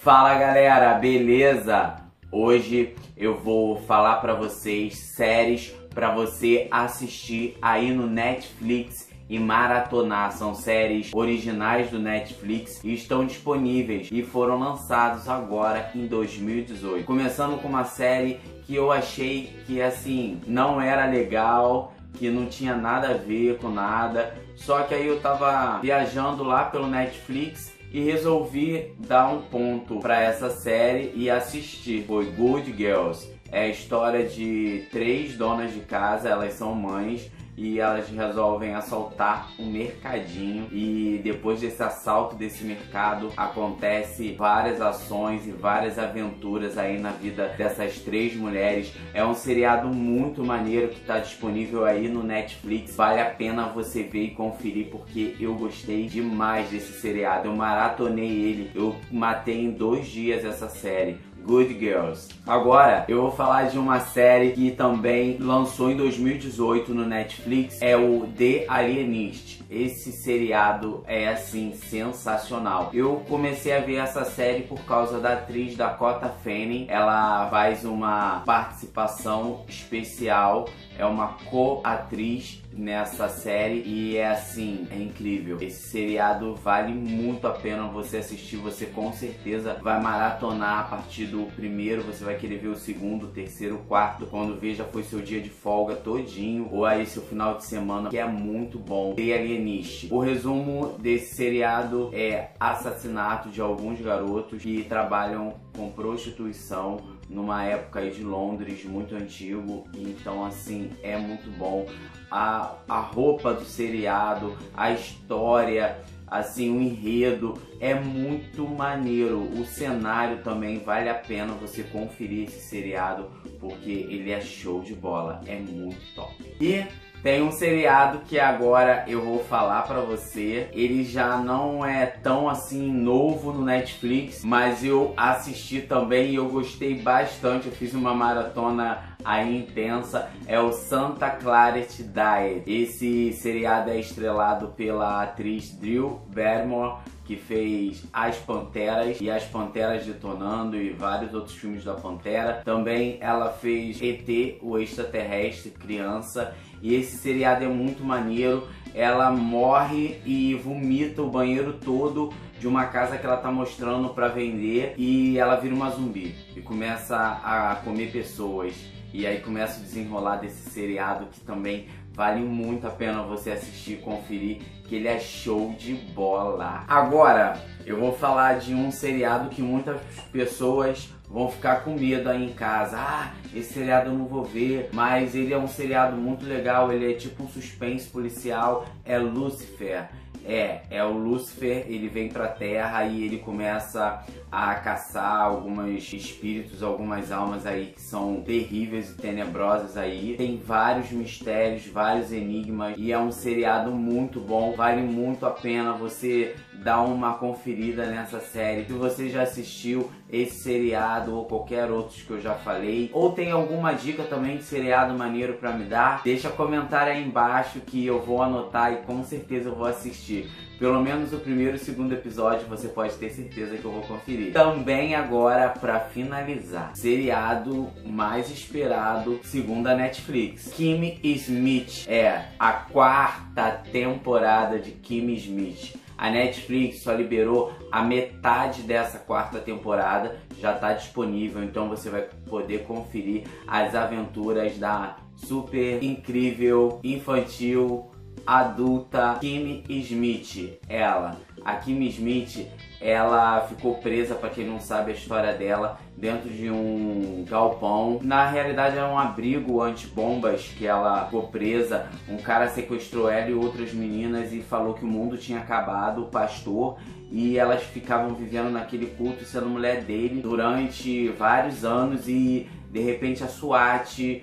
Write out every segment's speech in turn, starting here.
Fala galera, beleza? Hoje eu vou falar pra vocês séries pra você assistir aí no Netflix e maratonar. São séries originais do Netflix e estão disponíveis e foram lançados agora em 2018. Começando com uma série que eu achei que assim não era legal, que não tinha nada a ver com nada, só que aí eu tava viajando lá pelo Netflix e resolvi dar um ponto para essa série e assistir. Foi Good Girls. É a história de 3 donas de casa, elas são mães e elas resolvem assaltar um mercadinho, e depois desse assalto desse mercado acontece várias ações e várias aventuras aí na vida dessas 3 mulheres. É um seriado muito maneiro que está disponível aí no Netflix, vale a pena você ver e conferir, porque eu gostei demais desse seriado. Eu maratonei ele, eu matei em 2 dias essa série. Good Girls. Agora eu vou falar de uma série que também lançou em 2018 no Netflix, é o The Alienist. Esse seriado é assim sensacional. Eu comecei a ver essa série por causa da atriz Dakota Fanning. Ela faz uma participação especial, é uma co-atriz nessa série e é assim, é incrível. Esse seriado vale muito a pena você assistir. Você com certeza vai maratonar a partir do primeiro, você vai querer ver o segundo, o terceiro, o quarto, quando vê já foi seu dia de folga todinho, ou aí seu final de semana, que é muito bom. The Alienist. O resumo desse seriado é assassinato de alguns garotos que trabalham com prostituição numa época aí de Londres muito antigo, então assim é muito bom. A roupa do seriado, a história, assim, o enredo é muito maneiro. O cenário também vale a pena você conferir esse seriado, porque ele é show de bola, é muito top. E tem um seriado que agora eu vou falar pra você. Ele já não é tão assim novo no Netflix, mas eu assisti também e eu gostei bastante. Eu fiz uma maratona aí intensa. É o Santa Clarita Diet. Esse seriado é estrelado pela atriz Drew Barrymore, que fez As Panteras e As Panteras Detonando e vários outros filmes da Pantera. Também ela fez ET, o Extraterrestre, criança. E esse seriado é muito maneiro. Ela morre e vomita o banheiro todo de uma casa que ela tá mostrando para vender, e ela vira uma zumbi e começa a comer pessoas. E aí começa o desenrolar desse seriado, que também vale muito a pena você assistir e conferir, que ele é show de bola. Agora eu vou falar de um seriado que muitas pessoas vão ficar com medo aí em casa. Ah, esse seriado eu não vou ver, mas ele é um seriado muito legal, ele é tipo um suspense policial, é Lucifer. É o Lucifer, ele vem pra Terra e ele começa a caçar alguns espíritos, algumas almas aí que são terríveis e tenebrosas aí. Tem vários mistérios, vários enigmas, e é um seriado muito bom, vale muito a pena você dar uma conferida nessa série. Se você já assistiu esse seriado ou qualquer outro que eu já falei, ou tem alguma dica também de seriado maneiro pra me dar, deixa comentário aí embaixo que eu vou anotar e com certeza eu vou assistir. Pelo menos o primeiro e o segundo episódio você pode ter certeza que eu vou conferir. Também agora, pra finalizar, seriado mais esperado segundo a Netflix, Kimmy Schmidt. É a 4ª temporada de Kimmy Schmidt. A Netflix só liberou a metade dessa 4ª temporada, já está disponível, então você vai poder conferir as aventuras da super incrível, infantil, adulta Kimmy Schmidt. A Kimmy Schmidt, ela ficou presa, para quem não sabe a história dela, dentro de um galpão. Na realidade era um abrigo antibombas que ela ficou presa. Um cara sequestrou ela e outras meninas e falou que o mundo tinha acabado, o pastor, e elas ficavam vivendo naquele culto sendo mulher dele durante vários anos, e de repente a SWAT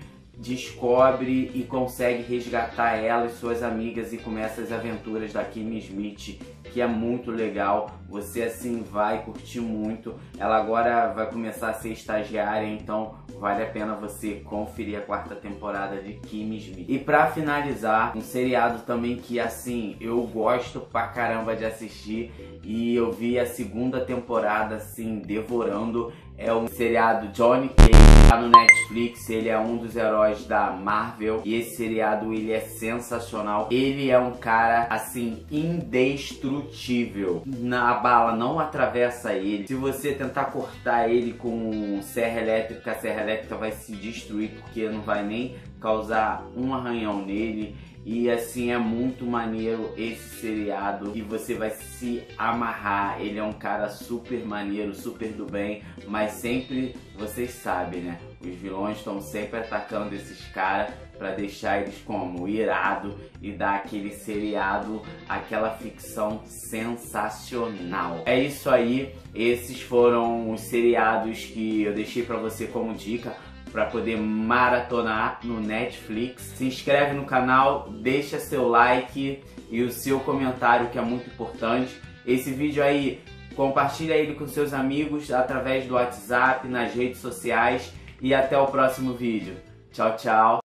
descobre e consegue resgatar ela e suas amigas, e começa as aventuras da Kimmy Schmidt que é muito legal. Você assim vai curtir muito. Ela agora vai começar a ser estagiária, então vale a pena você conferir a 4ª temporada de Kimmy Schmidt. E pra finalizar, um seriado também que assim eu gosto pra caramba de assistir, e eu vi a 2ª temporada assim devorando, é o seriado Johnny Cage, tá no Netflix. Ele é um dos heróis da Marvel e esse seriado ele é sensacional. Ele é um cara assim indestrutível. A bala não atravessa ele. Se você tentar cortar ele com serra elétrica, a serra elétrica vai se destruir porque não vai nem causar um arranhão nele. E assim, é muito maneiro esse seriado e você vai se amarrar. Ele é um cara super maneiro, super do bem, mas sempre, vocês sabem, né? Os vilões estão sempre atacando esses caras para deixar eles como irado e dar aquele seriado, aquela ficção sensacional. É isso aí, esses foram os seriados que eu deixei para você como dica para poder maratonar no Netflix. Se inscreve no canal, deixa seu like e o seu comentário, que é muito importante. Esse vídeo aí, compartilha ele com seus amigos através do WhatsApp, nas redes sociais, e até o próximo vídeo. Tchau, tchau!